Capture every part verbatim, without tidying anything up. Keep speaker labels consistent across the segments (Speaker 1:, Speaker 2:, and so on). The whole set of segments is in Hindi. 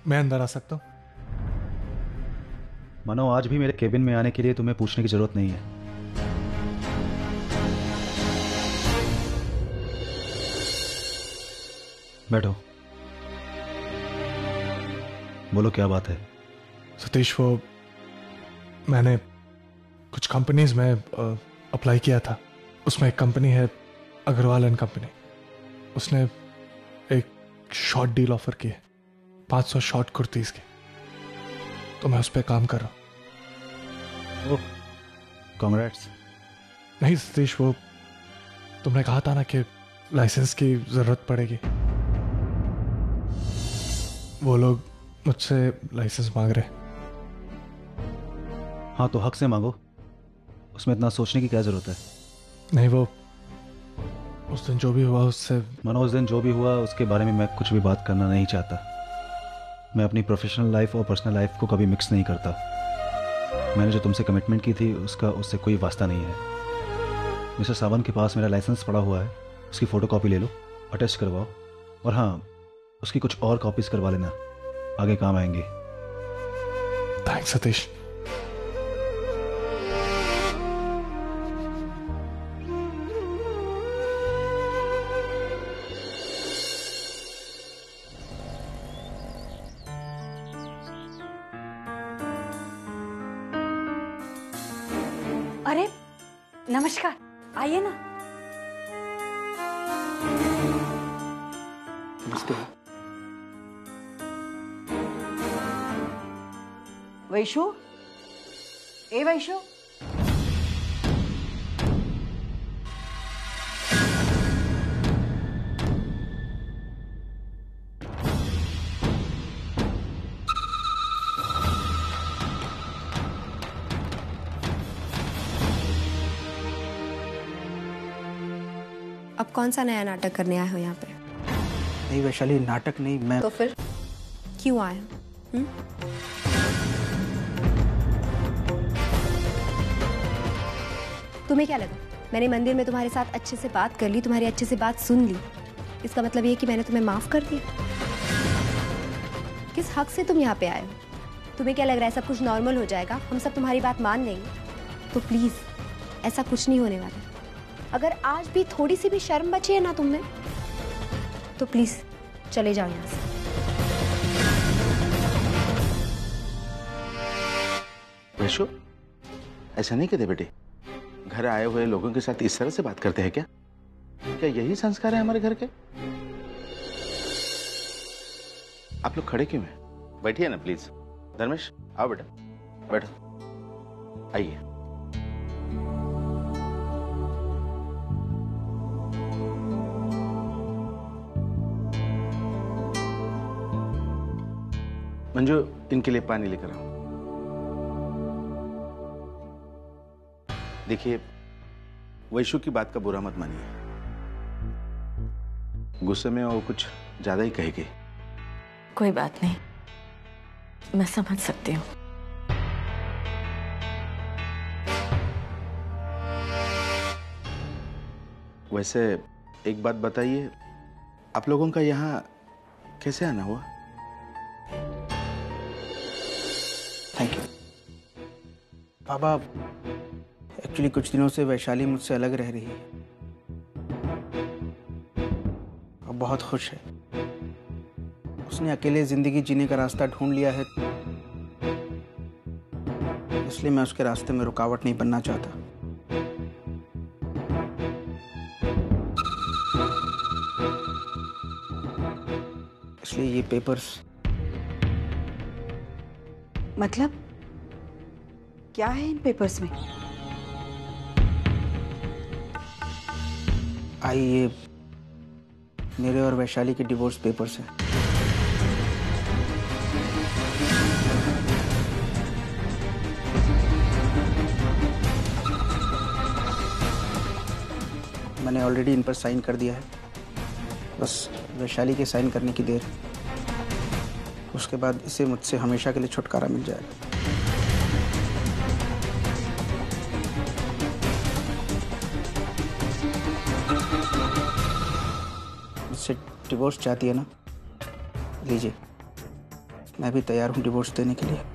Speaker 1: मैं अंदर आ सकता हूँ?
Speaker 2: मनो, आज भी मेरे केबिन में आने के लिए तुम्हें पूछने की जरूरत नहीं है। बैठो। बोलो क्या बात है?
Speaker 1: सतीश, वो मैंने कुछ कंपनीज में अप्लाई किया था। उसमें एक कंपनी है अग्रवाल एंड कंपनी। उसने एक शॉर्ट डील ऑफर की है, पाँच सौ शॉर्ट कुर्तीज की। तो मैं उस पर काम कर रहा हूँ।
Speaker 2: ओह, कांग्रेट्स।
Speaker 1: नहीं सतीश, वो तुमने कहा था ना कि लाइसेंस की जरूरत पड़ेगी। वो लोग मुझसे लाइसेंस मांग रहे।
Speaker 2: हाँ तो हक से मांगो, उसमें इतना सोचने की क्या जरूरत है?
Speaker 1: नहीं, वो उस दिन जो भी हुआ उससे।
Speaker 2: मनो, उस दिन जो भी हुआ उसके बारे में मैं कुछ भी बात करना नहीं चाहता। मैं अपनी प्रोफेशनल लाइफ और पर्सनल लाइफ को कभी मिक्स नहीं करता। मैंने जो तुमसे कमिटमेंट की थी उसका उससे कोई वास्ता नहीं है। मिस्टर सावंत के पास मेरा लाइसेंस पड़ा हुआ है, उसकी फ़ोटो कॉपी ले लो, अटेस्ट करवाओ, और हाँ, उसकी कुछ और कॉपीज करवा लेना, आगे काम आएंगे।
Speaker 1: थैंक्स सतीश।
Speaker 3: अरे नमस्कार, आइए ना।
Speaker 4: नमस्ते।
Speaker 3: वैशु, ए वैशु,
Speaker 5: अब कौन सा नया नाटक करने आए हो यहाँ पे?
Speaker 4: नहीं वैशाली, नाटक नहीं, मैं
Speaker 5: तो फिर क्यों आए हो? हुँ? तुम्हें क्या लगा मैंने मंदिर में तुम्हारे साथ अच्छे से बात कर ली, तुम्हारी अच्छे से बात सुन ली, इसका मतलब ये कि मैंने तुम्हें माफ कर दिया? किस हक से तुम यहाँ पे आए हो? तुम्हें क्या लग रहा है सब कुछ नॉर्मल हो जाएगा, हम सब तुम्हारी बात मान लेंगे? तो प्लीज ऐसा कुछ नहीं होने वाला। अगर आज भी थोड़ी सी भी शर्म बची है ना तुमने, तो प्लीज चले जाओ यहाँ से।
Speaker 6: वैशु, ऐसा नहीं कहते बेटे। घर आए हुए लोगों के साथ इस तरह से बात करते हैं क्या? क्या यही संस्कार है हमारे घर के? आप लोग खड़े क्यों हैं? बैठिए ना प्लीज। धर्मेश, आओ बेटा, बैठो, आइए। मंजू, इनके लिए पानी लेकर आओ। देखिए, वैशु की बात का बुरा मत मानिए। गुस्से में वो कुछ ज्यादा ही कहेगी।
Speaker 7: कोई बात नहीं, मैं समझ सकती हूँ।
Speaker 6: वैसे एक बात बताइए, आप लोगों का यहाँ कैसे आना हुआ?
Speaker 4: Thank you Baba. एक्चुअली कुछ दिनों से वैशाली मुझसे अलग रह रही है और बहुत खुश है। उसने अकेले जिंदगी जीने का रास्ता ढूंढ लिया है, इसलिए मैं उसके रास्ते में रुकावट नहीं बनना चाहता। इसलिए ये पेपर्स।
Speaker 3: मतलब क्या है इन पेपर्स में?
Speaker 4: आई, ये मेरे और वैशाली के डिवोर्स पेपर्स हैं। मैंने ऑलरेडी इन पर साइन कर दिया है, बस वैशाली के साइन करने की देर। उसके बाद इसे मुझसे हमेशा के लिए छुटकारा मिल जाएगा। मुझसे डिवोर्स चाहती है ना? लीजिए, मैं भी तैयार हूँ डिवोर्स देने के लिए।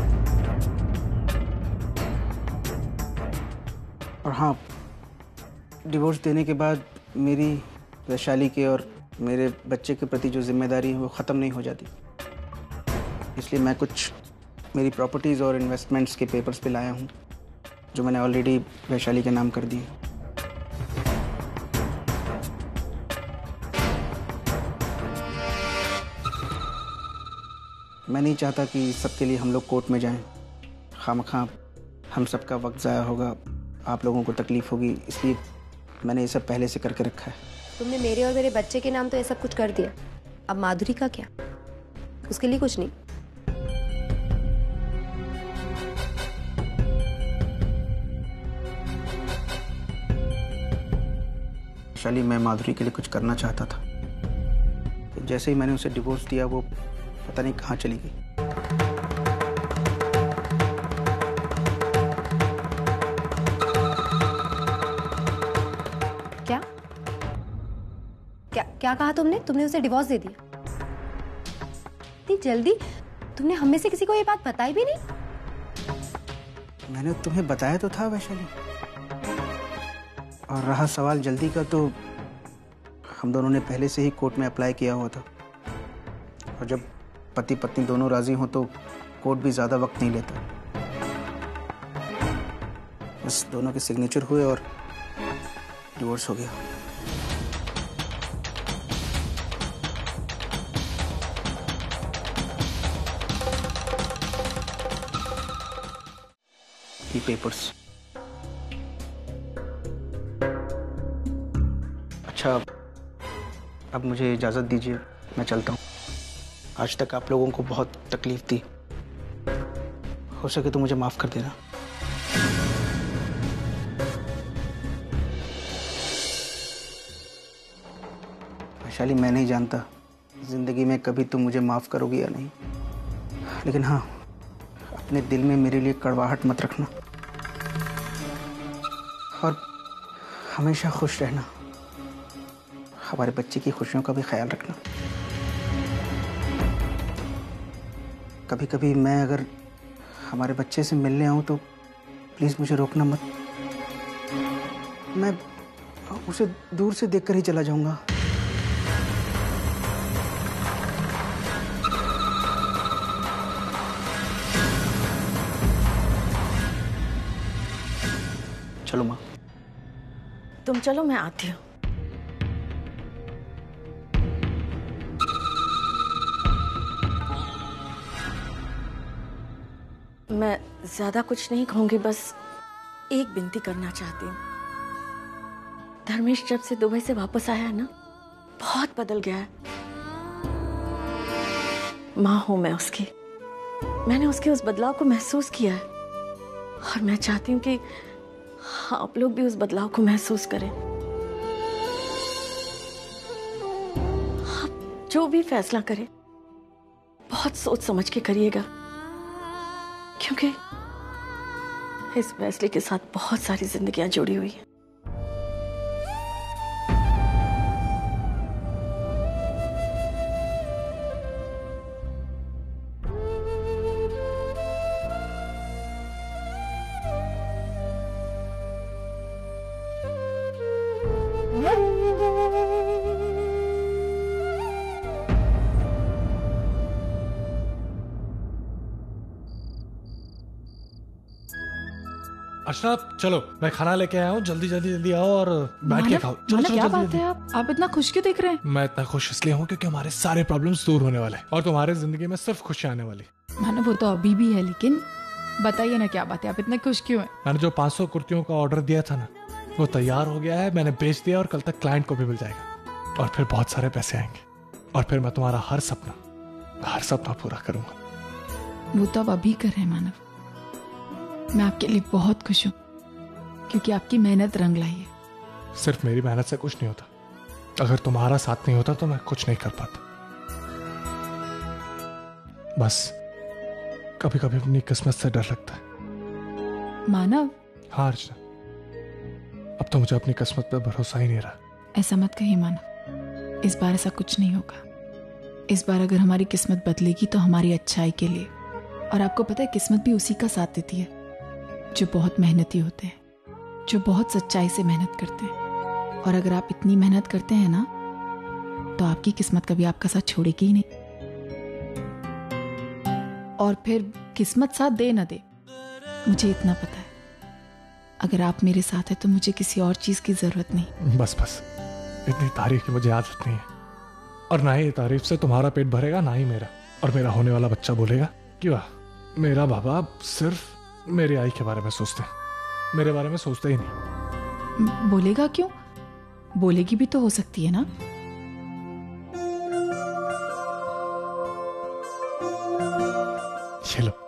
Speaker 4: और हाँ, डिवोर्स देने के बाद मेरी वैशाली के और मेरे बच्चे के प्रति जो जिम्मेदारी है वो ख़त्म नहीं हो जाती। इसलिए मैं कुछ मेरी प्रॉपर्टीज़ और इन्वेस्टमेंट्स के पेपर्स पे लाया हूँ जो मैंने ऑलरेडी वैशाली के नाम कर दिए। मैं नहीं चाहता कि सबके लिए हम लोग कोर्ट में जाएं। खामखा हम सबका वक्त ज़ाया होगा, आप लोगों को तकलीफ़ होगी, इसलिए मैंने ये सब पहले से करके रखा है।
Speaker 5: तुमने मेरे और मेरे बच्चे के नाम तो ये सब कुछ कर दिया, अब माधुरी का क्या? उसके लिए कुछ नहीं।
Speaker 4: वैशाली, मैं माधुरी के लिए कुछ करना चाहता था, जैसे ही मैंने उसे डिवोर्स दिया वो पता नहीं कहाँ चली गई।
Speaker 5: क्या क्या क्या कहा तुमने? तुमने उसे डिवोर्स दे दिया? इतनी जल्दी? तुमने हम में से किसी को ये बात बताई भी नहीं?
Speaker 4: मैंने तुम्हें बताया तो था वैशाली। और रहा सवाल जल्दी का, तो हम दोनों ने पहले से ही कोर्ट में अप्लाई किया हुआ था, और जब पति पत्नी दोनों राजी हों तो कोर्ट भी ज़्यादा वक्त नहीं लेता। बस दोनों के सिग्नेचर हुए और डिवोर्स हो गया। ये पेपर्स। अच्छा, अब मुझे इजाज़त दीजिए, मैं चलता हूँ। आज तक आप लोगों को बहुत तकलीफ दी, हो सके तो मुझे माफ़ कर देना। वैशाली, मैं नहीं जानता ज़िंदगी में कभी तुम मुझे माफ़ करोगी या नहीं, लेकिन हाँ, अपने दिल में मेरे लिए कड़वाहट मत रखना और हमेशा खुश रहना। हमारे बच्चे की खुशियों का भी ख्याल रखना। कभी कभी मैं अगर हमारे बच्चे से मिलने आऊं तो प्लीज़ मुझे रोकना मत। मैं उसे दूर से देखकर ही चला जाऊंगा। चलो माँ।
Speaker 7: तुम चलो, मैं आती हूँ। मैं ज्यादा कुछ नहीं कहूंगी, बस एक विनती करना चाहती हूँ। धर्मेश जब से दुबई से वापस आया है ना, बहुत बदल गया है। माँ हूं मैं उसकी, मैंने उसके उस बदलाव को महसूस किया है, और मैं चाहती हूँ कि आप लोग भी उस बदलाव को महसूस करें। आप जो भी फैसला करें बहुत सोच समझ के करिएगा, क्योंकि इस फैसले के साथ बहुत सारी जिंदगियां जुड़ी हुई हैं।
Speaker 1: अशरफ, चलो मैं खाना लेके आया हूँ, जल्दी जल्दी जल्दी आओ और बैठ के खाओ। चलो चलो,
Speaker 8: क्या
Speaker 1: जल्दी,
Speaker 8: बात है, आप आप इतना खुश क्यों दिख रहे हैं?
Speaker 1: मैं इतना खुश इसलिए हूँ क्योंकि हमारे सारे प्रॉब्लम्स दूर होने वाले हैं और तुम्हारे जिंदगी में सिर्फ खुशी आने वाली।
Speaker 8: मानो वो तो अभी भी है, लेकिन बताइए ना क्या बात है, आप इतने खुश क्यों हैं?
Speaker 1: मैंने जो पाँच सौ कुर्तियों का ऑर्डर दिया था ना, वो तैयार हो गया है, मैंने बेच दिया और कल तक क्लाइंट को भी मिल जाएगा और फिर बहुत सारे पैसे आएंगे और फिर मैं तुम्हारा हर सपना हर सपना पूरा करूंगा।
Speaker 8: वो तो अब अभी कर रहे हैं मानव। मैं आपके लिए बहुत खुश हूँ क्योंकि आपकी मेहनत रंग लाई है।
Speaker 1: सिर्फ मेरी मेहनत से कुछ नहीं होता, अगर तुम्हारा साथ नहीं होता तो मैं कुछ नहीं कर पाता। बस कभी कभी अपनी किस्मत से डर लगता है।
Speaker 8: मानव।
Speaker 1: हाँ अर्चना, अब तो मुझे अपनी किस्मत पर भरोसा ही नहीं रहा।
Speaker 8: ऐसा मत कहिए मानव, इस बार ऐसा कुछ नहीं होगा। इस बार अगर हमारी किस्मत बदलेगी तो हमारी अच्छाई के लिए। और आपको पता है किस्मत भी उसी का साथ देती है जो बहुत मेहनती होते हैं, जो बहुत सच्चाई से मेहनत करते हैं। और अगर आप इतनी मेहनत करते हैं ना तो आपकी किस्मत कभी आपका साथ छोड़ेगी ही नहीं। और फिर किस्मत साथ दे ना दे, मुझे इतना पता है, अगर आप मेरे साथ हैं तो मुझे किसी और चीज की जरूरत नहीं।
Speaker 1: बस बस, इतनी तारीफ की मुझे आदत नहीं है, और ना ही ये तारीफ से तुम्हारा पेट भरेगा ना ही मेरा। और मेरा होने वाला बच्चा बोलेगा कि वाह, मेरा बाबा सिर्फ मेरी आई के बारे में सोचते हैं, मेरे बारे में सोचते ही नहीं।
Speaker 8: बोलेगा क्यों? बोलेगी भी तो हो सकती है ना।
Speaker 1: ये लो।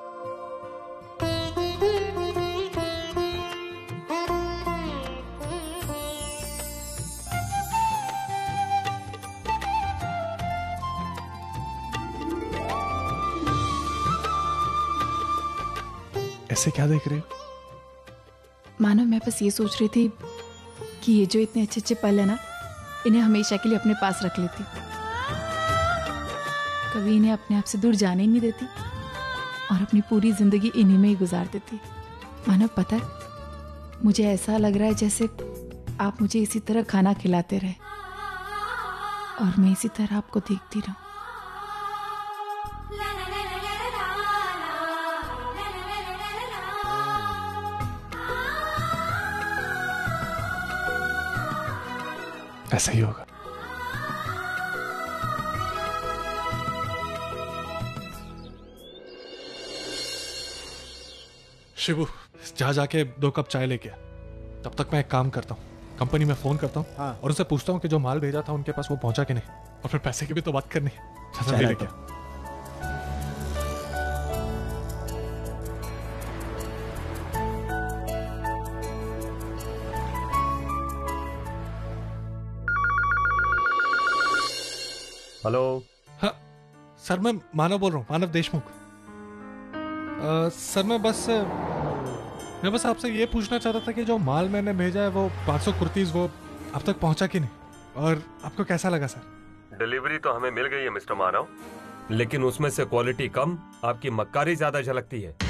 Speaker 1: ऐसे क्या देख रही हो?
Speaker 8: मानो मैं बस ये सोच रही थी कि ये जो इतने अच्छे अच्छे पल है ना, इन्हें हमेशा के लिए अपने पास रख लेती, कभी इन्हें अपने आप से दूर जाने ही नहीं देती और अपनी पूरी जिंदगी इन्हीं में ही गुजार देती। मानो पता है, मुझे ऐसा लग रहा है जैसे आप मुझे इसी तरह खाना खिलाते रहे और मैं इसी तरह आपको देखती रहूं।
Speaker 1: ऐसा ही होगा। शिबू, जा जाके दो कप चाय लेके आ। तब तक मैं एक काम करता हूँ, कंपनी में फोन करता हूँ हाँ। और उनसे पूछता हूँ कि जो माल भेजा था उनके पास वो पहुंचा कि नहीं, और फिर पैसे की भी तो बात करनी है। लेके आ।
Speaker 9: हेलो।
Speaker 1: हाँ सर, मैं मानव बोल रहा हूँ, मानव देशमुख। आ, सर मैं बस मैं बस आपसे ये पूछना चाह रहा था कि जो माल मैंने भेजा है वो पाँच सौ कुर्तीज वो अब तक पहुंचा कि नहीं, और आपको कैसा लगा सर?
Speaker 9: डिलीवरी तो हमें मिल गई है मिस्टर मानव, लेकिन उसमें से क्वालिटी कम, आपकी मक्कारी ज्यादा झलकती है।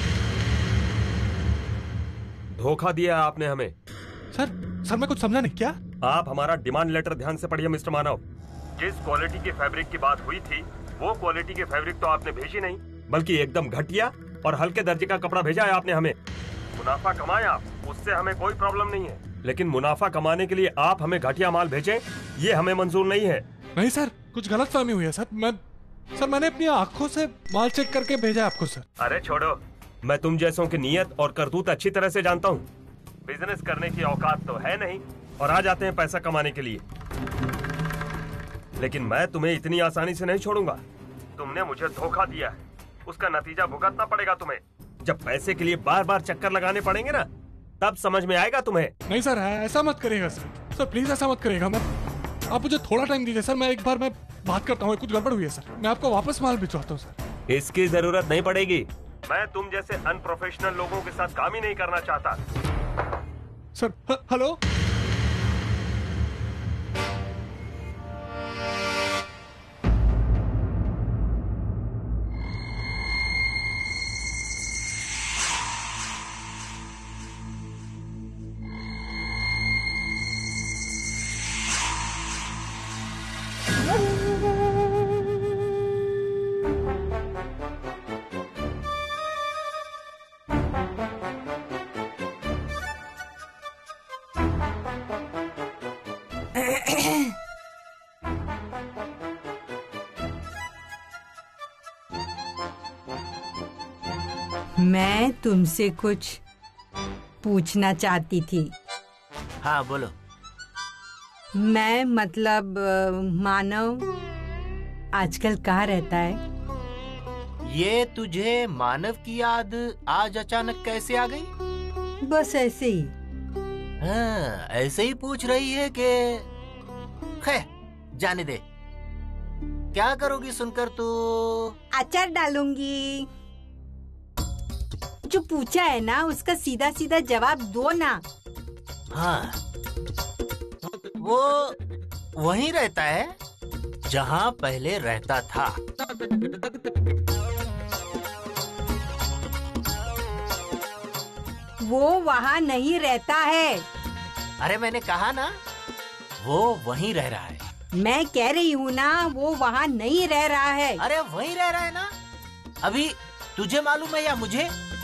Speaker 9: धोखा दिया आपने हमें।
Speaker 1: सर सर मैं कुछ समझा नहीं। क्या?
Speaker 9: आप हमारा डिमांड लेटर ध्यान से पढ़िए मिस्टर मानव। जिस क्वालिटी के फैब्रिक की बात हुई थी वो क्वालिटी के फैब्रिक तो आपने भेजी नहीं, बल्कि एकदम घटिया और हल्के दर्जे का कपड़ा भेजा है आपने हमें। मुनाफा कमाया, उससे हमें कोई प्रॉब्लम नहीं है, लेकिन मुनाफा कमाने के लिए आप हमें घटिया माल भेजें, ये हमें मंजूर नहीं है।
Speaker 1: नहीं सर, कुछ गलत फहमी हुई है सर। मैं सर मैंने अपनी आंखों से माल चेक करके भेजा आपको सर।
Speaker 9: अरे छोड़ो, मैं तुम जैसों की नीयत और करतूत अच्छी तरह से जानता हूँ। बिजनेस करने की औकात तो है नहीं और आ जाते हैं पैसा कमाने के लिए, लेकिन मैं तुम्हें इतनी आसानी से नहीं छोड़ूंगा। तुमने मुझे धोखा दिया है, उसका नतीजा भुगतना पड़ेगा तुम्हें। जब पैसे के लिए बार बार चक्कर लगाने पड़ेंगे ना, तब समझ में आएगा तुम्हें।
Speaker 1: नहीं सर, ऐसा मत करिएगा सर। सर प्लीज ऐसा मत करिएगा। मैं आप मुझे थोड़ा टाइम दीजिए सर, मैं एक बार मैं बात करता हूँ। कुछ गड़बड़ हुई है सर, मैं आपको वापस माल भिजवाता हूँ सर।
Speaker 9: इसकी जरूरत नहीं पड़ेगी, मैं तुम जैसे अनप्रोफेशनल लोगों के साथ काम ही नहीं करना चाहता।
Speaker 1: Sir hello.
Speaker 10: मैं तुमसे कुछ पूछना चाहती थी।
Speaker 11: हाँ बोलो।
Speaker 10: मैं मतलब मानव आजकल कहाँ रहता है?
Speaker 11: ये तुझे मानव की याद आज अचानक कैसे आ गई?
Speaker 10: बस ऐसे ही।
Speaker 11: हाँ, ऐसे ही पूछ रही है कि है, जाने दे। क्या करोगी सुनकर तू?
Speaker 10: अचार डालूंगी। जो पूछा है ना उसका सीधा सीधा जवाब दो ना।
Speaker 11: हाँ, वो वहीं रहता है? जहाँ पहले रहता था।
Speaker 10: वो वहाँ नहीं रहता है।
Speaker 11: अरे मैंने कहा ना, वो वहीं रह रहा है।
Speaker 10: मैं कह रही हूँ ना, वो वहाँ नहीं रह रहा है।
Speaker 11: अरे वहीं रह रहा है ना। अभी तुझे मालूम है या मुझे?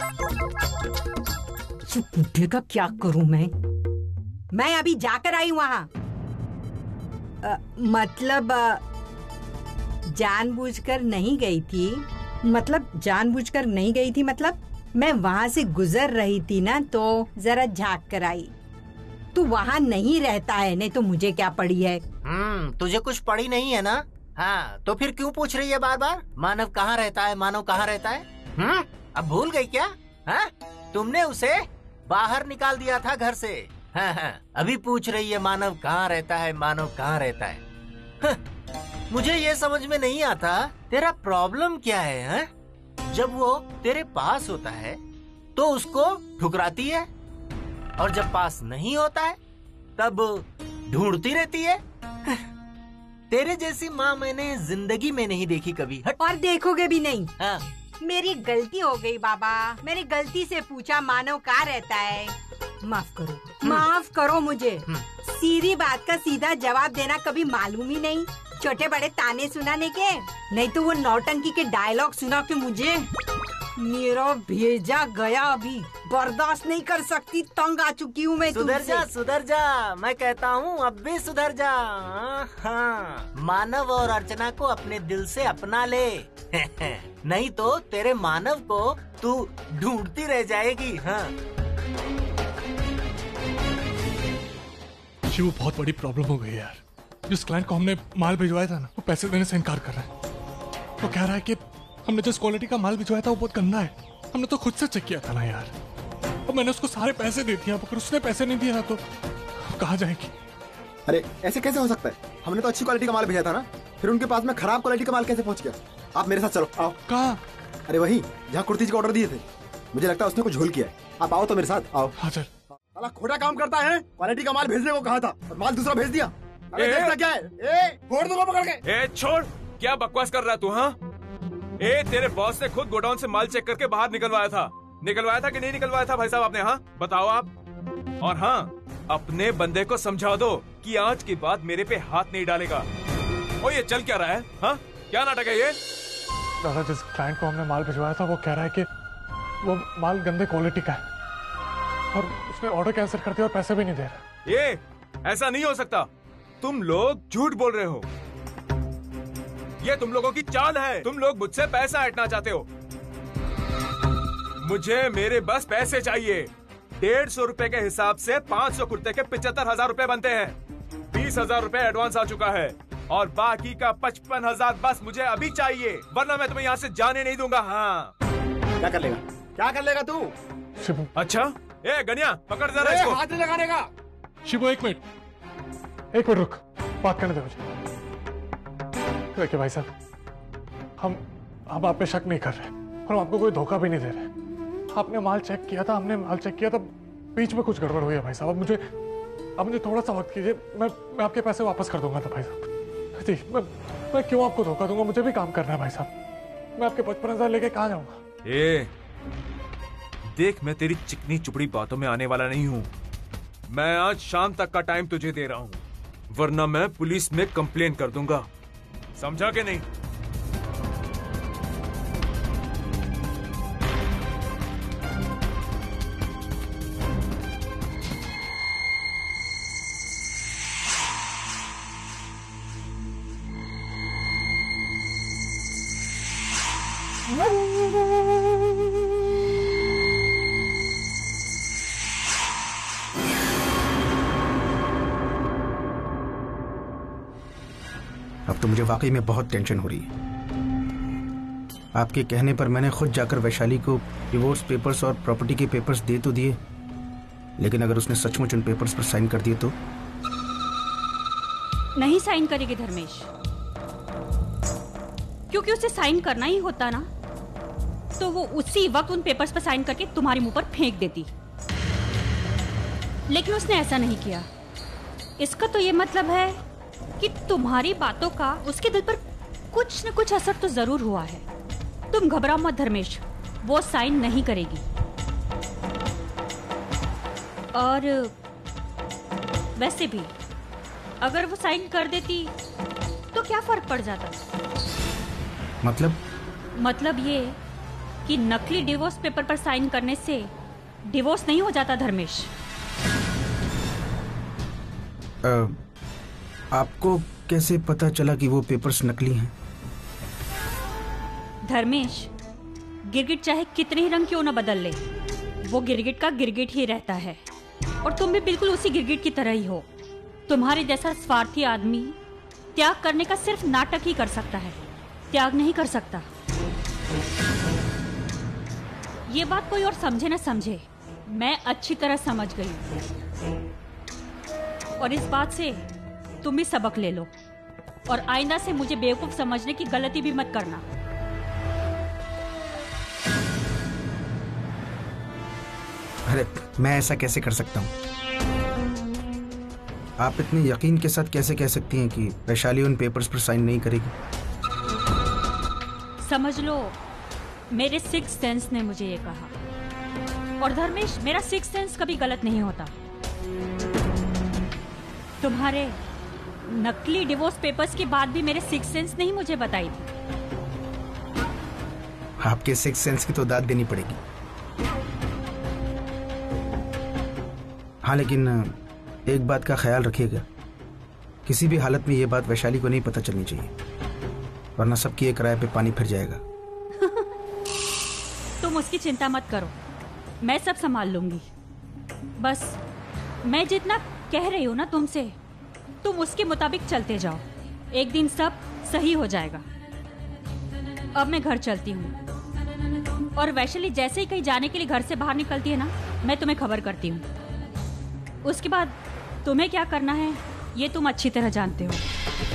Speaker 10: बुढ़े का क्या करूँ मैं? मैं अभी जाकर आई वहाँ। अ, मतलब अ, जानबूझकर नहीं गई थी। मतलब जानबूझकर नहीं गई थी मतलब मैं वहाँ से गुजर रही थी ना, तो जरा झाँक कर आई। तू वहाँ नहीं रहता है, नहीं तो मुझे क्या पड़ी है?
Speaker 11: हम्म, तुझे कुछ पड़ी नहीं है ना? हाँ, तो फिर क्यों पूछ रही है बार बार? मानव कहाँ रहता है, मानव कहाँ रहता है? हम्म, अब भूल गई क्या? हाँ, तुमने उसे बाहर निकाल दिया था घर से। हाँ, हाँ, अभी पूछ रही है मानव कहाँ रहता है, मानव कहाँ रहता है। हाँ, मुझे ये समझ में नहीं आता तेरा प्रॉब्लम क्या है? हाँ? जब वो तेरे पास होता है तो उसको ठुकराती है, और जब पास नहीं होता है तब ढूंढती रहती है। तेरे जैसी माँ मैंने जिंदगी में नहीं देखी कभी। हट।
Speaker 10: और देखोगे भी नहीं।
Speaker 11: हाँ।
Speaker 10: मेरी गलती हो गई बाबा, मैंने गलती से पूछा मानव कहाँ रहता है। माफ करो, माफ करो मुझे। सीधी बात का सीधा जवाब देना कभी मालूम ही नहीं, छोटे बड़े ताने सुनाने के। नहीं तो वो नौटंकी के डायलॉग सुना के मुझे मेरा भेजा गया, अभी बर्दाश्त नहीं कर सकती, तंग आ चुकी हूँ मैं।
Speaker 11: सुधर जा, सुधर जा, मैं कहता हूँ अब भी सुधर जा। हाँ, मानव और अर्चना को अपने दिल से अपना ले। नहीं तो तेरे मानव को तू ढूंढती रह जाएगी। हाँ।
Speaker 1: शिव, बहुत बड़ी प्रॉब्लम हो गई यार। जिस क्लाइंट को हमने माल भिजवाया था ना, वो पैसे देने से इनकार कर रहा है। वो कह रहा है कि हमने जिस क्वालिटी का माल भिजवाया था वो बहुत गंदा है, हमने तो खुद से चेक किया था ना यार। और मैंने उसको सारे पैसे दे दिए, अगर उसने पैसे नहीं दिए ना तो कहाँ जाएगी?
Speaker 12: अरे ऐसे कैसे हो सकता है? हमने तो अच्छी क्वालिटी का माल भेजा था ना, फिर उनके पास में खराब क्वालिटी का माल कैसे पहुंच गया? आप मेरे साथ चलो, आओ।
Speaker 1: कहाँ?
Speaker 12: अरे वही जहाँ कुर्ती का ऑर्डर दिए थे। मुझे लगता है उसने कुछ झोल किया है। आप आओ तो मेरे साथ, आओ।
Speaker 1: हाँ चल।
Speaker 12: साला खोटा काम करता है, क्वालिटी का माल भेजने को कहा था और माल दूसरा भेज दिया। अरे भेजता क्या है? ए, फोड़ दूंगा पकड़ के।
Speaker 13: ए, छोड़, क्या बकवास कर रहा तू? हाँ, ए, तेरे बॉस ने खुद गोडाउन से माल चेक करके बाहर निकलवाया था। निकलवाया था कि नहीं निकलवाया था भाई साहब आपने? हाँ बताओ आप। और हाँ, अपने बंदे को समझा दो कि आज के बाद मेरे पे हाथ नहीं डालेगा। ओ, ये चल क्या रहा है? हाँ, क्या नाटक है ये?
Speaker 1: दादा, जिस क्लाइंट को हमने माल भिजवाया था वो कह रहा है कि वो माल गंदे क्वालिटी का है और उसने ऑर्डर कैंसिल कर दिया और पैसे भी नहीं दे रहा।
Speaker 13: ये ऐसा नहीं हो सकता, तुम लोग झूठ बोल रहे हो। ये तुम लोगों की चाल है, तुम लोग मुझसे पैसा हटना चाहते हो। मुझे मेरे बस पैसे चाहिए। डेढ़ सौ रुपए के हिसाब से पाँच सौ कुर्ते के पिछहत्तर हजार रूपए बनते हैं। बीस हजार रूपए एडवांस आ चुका है और बाकी का पचपन हजार बस मुझे अभी चाहिए, वरना मैं तुम्हें यहाँ से जाने नहीं दूंगा। हाँ,
Speaker 12: क्या कर लेगा? क्या कर लेगा तू?
Speaker 1: शिबू।
Speaker 13: अच्छा, ए गनिया पकड़ जरा इसको।
Speaker 12: हाथ नहीं लगाने का।
Speaker 1: शिबू एक मिनट, एक मिनट रुक, बात करने दे मुझे। देखिए भाई साहब, हम हम आप पे शक नहीं कर रहे और हम आपको कोई धोखा भी नहीं दे रहे। आपने माल चेक किया था, हमने माल चेक किया था, बीच में कुछ गड़बड़ हुई है भाई साहब। अब मुझे अब मुझे थोड़ा सा वक्त कीजिए, मैं मैं आपके पैसे वापस कर दूंगा। तो भाई साहब जी, मैं मैं क्यों आपको धोखा दूंगा? मुझे भी काम करना है भाई साहब। मैं आपके पचपन हजार लेके कहाँ जाऊंगा?
Speaker 13: ए, देख, मैं तेरी चिकनी चुपड़ी बातों में आने वाला नहीं हूँ। मैं आज शाम तक का टाइम तुझे दे रहा हूँ, वरना मैं पुलिस में कंप्लेन कर दूंगा। समझा के नहीं?
Speaker 4: अब तो मुझे वाकई में बहुत टेंशन हो रही है। आपके कहने पर मैंने खुद जाकर वैशाली को डिवोर्स पेपर्स और प्रॉपर्टी के पेपर्स दे तो दिए, लेकिन अगर उसने सचमुच उन पेपर्स पर साइन कर दिए तो?
Speaker 14: नहीं साइन करेगी धर्मेश, क्योंकि उसे साइन करना ही होता ना तो वो उसी वक्त उन पेपर्स पर साइन करके तुम्हारे मुंह पर फेंक देती, लेकिन उसने ऐसा नहीं किया। इसका तो ये मतलब है कि तुम्हारी बातों का उसके दिल पर कुछ न कुछ असर तो जरूर हुआ है। तुम घबराओ मत धर्मेश, वो साइन नहीं करेगी। और वैसे भी अगर वो साइन कर देती तो क्या फर्क पड़ जाता?
Speaker 4: मतलब
Speaker 14: मतलब ये कि नकली डिवोर्स पेपर पर साइन करने से डिवोर्स नहीं हो जाता धर्मेश।
Speaker 4: आ, आपको कैसे पता चला कि वो पेपर्स नकली हैं?
Speaker 14: धर्मेश, गिरगिट चाहे कितने ही रंग क्यों न बदल ले, वो गिरगिट का गिरगिट ही रहता है। और तुम भी बिल्कुल उसी गिरगिट की तरह ही हो। तुम्हारे जैसा स्वार्थी आदमी त्याग करने का सिर्फ नाटक ही कर सकता है, त्याग नहीं कर सकता। ये बात कोई और समझे ना समझे, मैं अच्छी तरह समझ गई। और इस बात से तुम भी सबक ले लो और आइंदा से मुझे बेवकूफ समझने की गलती भी मत करना।
Speaker 4: अरे मैं ऐसा कैसे कर सकता हूँ? आप इतने यकीन के साथ कैसे कह सकती हैं कि वैशाली उन पेपर्स पर साइन नहीं करेगी?
Speaker 14: समझ लो मेरे सिक्स सेंस ने मुझे ये कहा। और धर्मेश, मेरा सिक्स सेंस कभी गलत नहीं होता। तुम्हारे नकली डिवोर्स पेपर्स के बाद भी मेरे सिक्स सेंस नहीं मुझे बताई थी।
Speaker 4: आपके सिक्स सेंस की तो दाद देनी पड़ेगी। हाँ, लेकिन एक बात का ख्याल रखिएगा, किसी भी हालत में ये बात वैशाली को नहीं पता चलनी चाहिए, वरना सबकी एक राय पे पानी फिर जाएगा।
Speaker 14: तुम उसकी चिंता मत करो, मैं सब संभाल लूंगी। बस मैं जितना कह रही हूँ ना तुमसे, तुम उसके मुताबिक चलते जाओ, एक दिन सब सही हो जाएगा। अब मैं घर चलती हूँ और वैशाली जैसे ही कहीं जाने के लिए घर से बाहर निकलती है ना, मैं तुम्हें खबर करती हूँ। उसके बाद तुम्हें क्या करना है ये तुम अच्छी तरह जानते हो।